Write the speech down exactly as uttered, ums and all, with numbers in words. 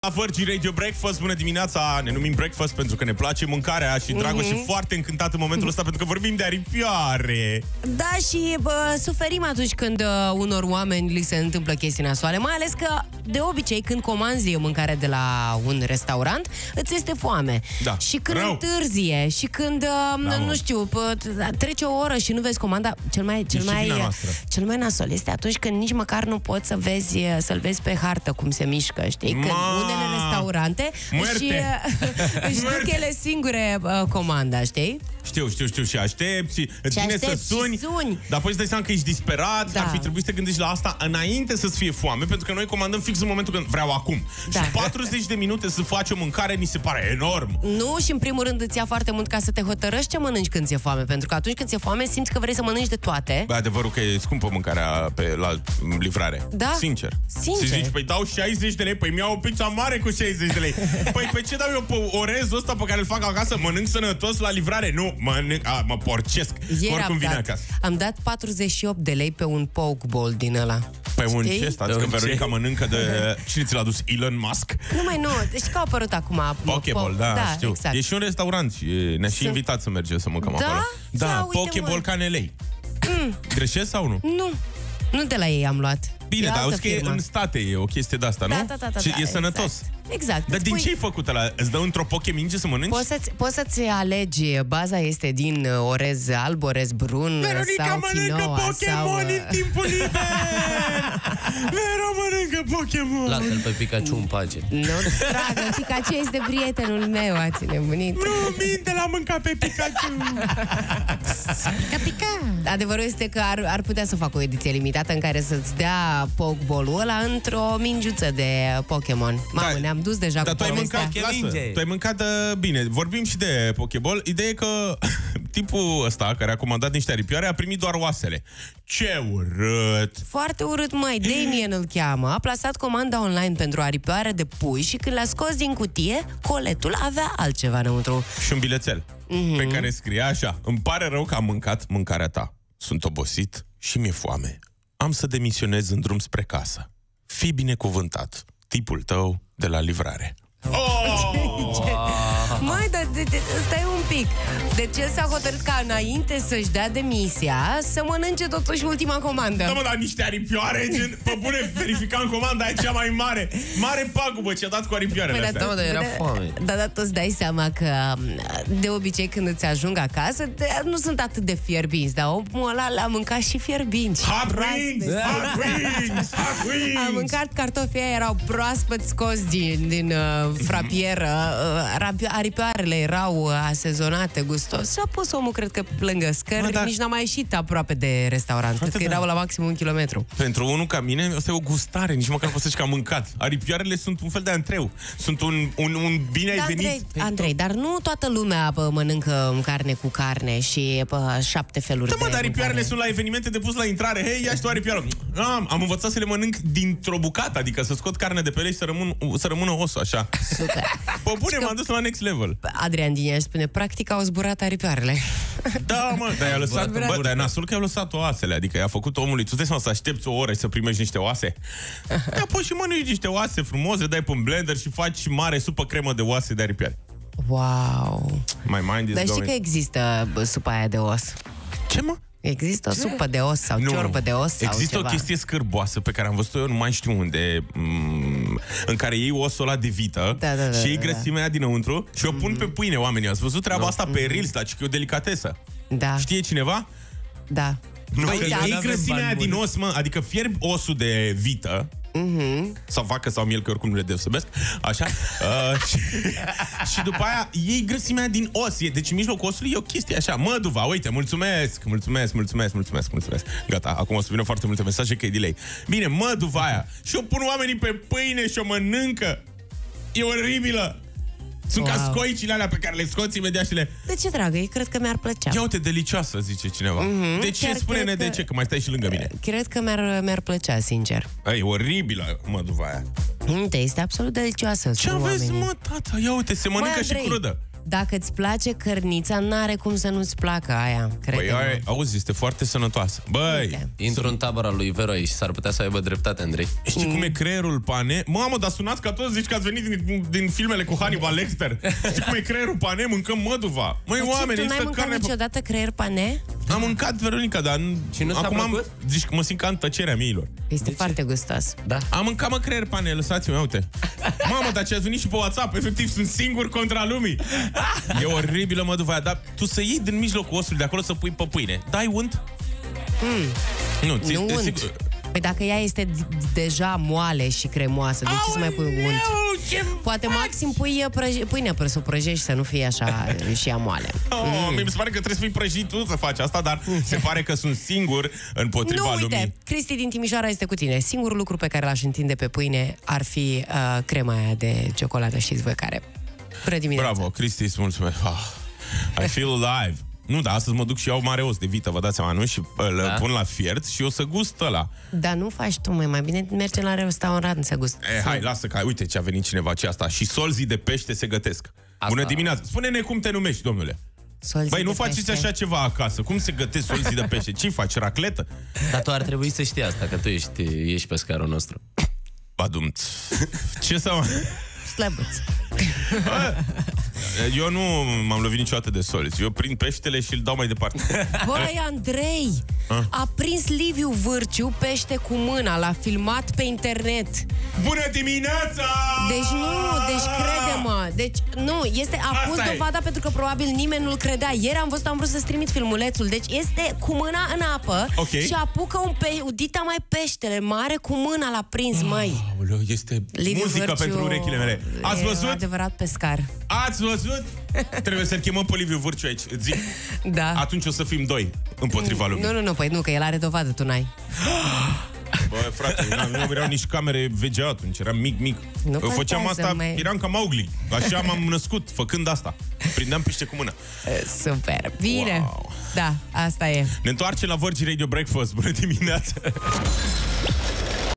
Virgin Radio Breakfast, bună dimineața. Ne numim Breakfast pentru că ne place mâncarea și Dragoș mm-hmm. e foarte încântat în momentul ăsta pentru că vorbim de aripioare. Da, și bă, suferim atunci când uh, unor oameni li se întâmplă chestii nasoale, mai ales că de obicei când comanzi mâncare de la un restaurant, îți este foame. Da. Și când Rău. întârzie și când uh, da, nu știu, pă, trece o oră și nu vezi comanda, cel mai cel mai cel mai nasol este atunci când nici măcar nu poți să vezi să-l vezi pe hartă cum se mișcă, știi? Când Ma. unele restaurante și își duc ele singure uh, comanda, știi? Știu, știu, știu și aștepți și îți vine să suni, suni, dar apoi îți dai seama că ești disperat, da. Ar fi trebuit să te gândești la asta înainte să-ți fie foame, pentru că noi comandăm fix în momentul când vreau acum. Da. Și patruzeci de minute să faci o mâncare mi se pare enorm. Nu, și în primul rând îți ia foarte mult ca să te hotărăști ce mănânci când ți-e foame, pentru că atunci când ți-e foame simți că vrei să mănânci de toate. Bă, adevărul că e scumpă mâncarea pe la livrare. Da? Sincer. Sincer. Și zici, păi dau șaizeci de lei, păi mi-au o pizza mare cu șaizeci de lei. Păi pe ce dau eu pe orezul ăsta pe care îl fac acasă? Mănânc sănătos la livrare? Nu, mănânc, a, mă porcesc. Ieri oricum vine dat, acasă. Am dat patruzeci și opt de lei pe un poke bowl din ăla. Pe un ce? Stați că Veronica mănâncă de... Cine ți l-a dus? Elon Musk? Nu mai nu, deci că au apărut acum Pokeball, da, da, știu. Exact. E și un restaurant și ne-a și invitat să mergem să mâncăm da? acolo. Da, Ia, Pokeball Canelei. Mm. Greșesc sau nu? Nu, nu de la ei am luat. Bine, dar auzi că e în state e o chestie de asta, da, nu? Da, da, da, și da, e sănătos. Exact. Exact. Dar din pui... ce ai făcut ăla? Îți dă într-o pocheminge să mănânci? Poți să-ți, poți să-ți alegi, baza este din orez alb, orez brun Veronica sau mănâncă quinoa Pokémon sau... în timpul liber! Vero mănâncă Pokémon! Lasă-l pe Pikachu în pace. Nu, dragă, Pikachu este prietenul meu, ați nebunit. Nu, minte, l-a mâncat pe Pikachu! Pica, pica! Adevărul este că ar, ar putea să facă o ediție limitată în care să-ți dea Pokeball-ul ăla într-o mingiuță de Pokémon. Mamă, da, ne-am dus deja da, cu tu ai mâncat, lasă, tu ai mâncat uh, bine. Vorbim și de Pokeball. Ideea e că tipul ăsta, care a comandat niște aripioare, a primit doar oasele. Ce urât! Foarte urât, măi. Damien îl cheamă. A plasat comanda online pentru aripioare de pui și când l-a scos din cutie, coletul avea altceva înăuntru. Și un bilețel mm-hmm. pe care scria așa: îmi pare rău că am mâncat mâncarea ta. Sunt obosit și mi-e foame. Am să demisionez în drum spre casă. Fii binecuvântat. Tipul tău de la livrare. Oh! Mai, dar de, de, stai un pic. De ce s-a hotărât ca înainte să-și dea demisia să mănânce totuși ultima comandă? Da, mă, dar niște aripioare, gen, pe bune, verificam comanda, e cea mai mare. Mare pagubă ce-a dat cu aripioarele păi, astea. Da, mă, dar era foame. Da, dar tu îți dai seama că de obicei când îți ajung acasă de, nu sunt atât de fierbinți, dar omul ăla l-a mâncat și fierbinți. Hot wings! Hot wings! Hot wings! A mâncat cartofii aia, erau proaspăt scoți din, din uh, frapieră, uh, aripioarele erau asezonate, gustos și a pus omul, cred că, lângă scări, mă, dar... nici n-a mai ieșit aproape de restaurant. Cred că erau la maxim un kilometru. Pentru unul ca mine, asta e o gustare, nici măcar nu poți să zici că am mâncat. Aripioarele sunt un fel de antreu. Sunt un, un, un bine ai da, venit. Andrei, Andrei, dar nu toată lumea bă, mănâncă carne cu carne și bă, șapte feluri da, mă, de dar aripioarele mâncare. sunt la evenimente de pus la intrare. Hei, ia și tu aripioară. Am, am învățat să le mănânc dintr-o bucată, adică să scot carne de pe ele și să, rămân, să rămână osul, așa. Super. Pă bune, m-am dus la next level. Adrian Dinia spune, practic au zburat aripioarele. Da, mă, dar i-a lăsat, bă, dar e nasul că i-au lăsat oasele, adică i-a făcut omului, tu te să aștepți o oră și să primești niște oase? Ia, poți și mănânci niște oase frumos, le dai pe un blender și faci mare supă cremă de oase de aripioare. Wow. My mind is Dar știi going. că există bă, supa aia de os? Ce, mă? Există o supă de os sau nu, ciorbă de os sau există ceva. O chestie scârboasă pe care am văzut-o eu, nu mai știu unde, în care iei osul ăla de vită da, da, da, și iei da, grăsimea aia dinăuntru și o pun pe pâine oamenii. Ați văzut treaba asta pe Reels, dar că e o delicatesă. Da. Știe cineva? Da. Nu, Păi, că da, iei grăsimea aia din os, mă, adică fierbi osul de vită, mm-hmm. sau vacă sau miel, că oricum nu le deosebesc, așa, uh, și, și după aia iei grăsimea din os. Deci în mijlocul osului e o chestie așa: măduva, uite, mulțumesc, mulțumesc, mulțumesc, mulțumesc, mulțumesc. Gata, acum o să vină foarte multe mesaje că e delay. Bine, măduva aia și o pun oamenii pe pâine și o mănâncă. E oribilă. Sunt wow. ca scoicile alea pe care le scoți imediat și le... De ce, dragă? Eu cred că mi-ar plăcea. Ia uite, delicioasă, zice cineva. Mm-hmm. De ce? Spune-ne că... de ce, că mai stai și lângă mine. Cred că mi-ar, mi-ar plăcea, sincer. E oribilă, măduva aia. Uite, este absolut delicioasă. Ce aveți, mă, tata? Ia uite, se mănâncă Măi, și crudă. Dacă îți place cărnița, n-are cum să nu-ți placă aia, cred. Băi, aia, auzi, este foarte sănătoasă. Băi, Uite. Intru în tabăra lui Vero aici, s-ar putea să aibă dreptate, Andrei. știi cum e creierul pane? Mamă, dar sunați ca toți, zici că ați venit din, din filmele cu Hannibal Lecter. Știi cum e creierul pane? Mâncăm măduva. Măi, Deci oameni, tu n-ai există mâncat carne... niciodată creier pane? Am mâncat, Veronica, dar Și nu ți-a acum am, plăcut? zici că mă simt ca în tăcerea miilor. Este foarte gustos. Da. Am mâncat, mă, creier pane, lăsați-mă, uite. Mamă, dar ce ați venit și pe WhatsApp, efectiv, sunt singur contra lumii. E oribilă măduva aia, dar tu să iei din mijlocul osului de acolo să pui pe pâine. Dai unt? Mm. Nu, ți, Nu unt. sigur... Păi dacă ea este d- deja moale și cremoasă, de ce să mai pui unt? Poate maxim pui uh, prăj- pâinea să o prăjești să nu fie așa și ea moale. Oh, mi se pare că trebuie să fii prăjit tu să faci asta, dar se pare că sunt singur împotriva Nu, lumii. uite, Cristi din Timișoara este cu tine. Singurul lucru pe care l-aș întinde pe pâine ar fi uh, crema aia de ciocolată, știți voi care. Până dimineața. Bravo, Cristi, îți mulțumesc. Ah, I feel alive. Nu, dar astăzi mă duc și iau mare os de vită, vă dați seama, nu? Și îl da? pun la fiert și o să gust ăla. Dar nu faci tu, mai, mai bine merge la restaurant să gust. E, hai, lasă că, uite ce a venit cineva ce asta. Și solzii de pește se gătesc. Asta... Bună dimineața. Spune-ne cum te numești, domnule. Solzii Băi, nu de faceți pește. așa ceva acasă. Cum se gătesc solzii de pește? Ce faci, racletă? Dar tu ar trebui să știi asta, că tu ești, ești pescarul nostru. Badumț. Ce să mă... Slăbuț. Eu nu m-am lovit niciodată de solzi. Eu prind peștele și îl dau mai departe. Băi, Andrei, a? a prins Liviu Vârciu pește cu mâna, l-a filmat pe internet. Bună dimineața! Deci nu, deci crede-mă. Deci nu, este, a Asta pus e. dovada pentru că probabil nimeni nu-l credea. Ieri am văzut, am vrut să-ți trimit filmulețul. Deci este cu mâna în apă Ok. și apucă un pe, dita mai peștele mare cu mâna l-a prins, măi. Aoleu, este Liviu muzică Vârciu pentru urechile mele. Ați e văzut? adevărat pescar. Ați văzut? Trebuie să-l chemăm pe Liviu Vârciu aici. Îți zic. Da. Atunci o să fim doi împotriva lumii. Nu, nu, nu, păi nu, că el are dovadă, tu n-ai. Bă, frate, eu nu erau nici camere V G A atunci, eram mic, mic. Nu Eu făceam contează, asta, mai- eram ca Mowgli. Așa m-am născut, făcând asta. Prindeam pește cu mâna. Super, bine. Wow. Da, asta e. Ne întoarcem la Virgin Radio Breakfast. Bună dimineața!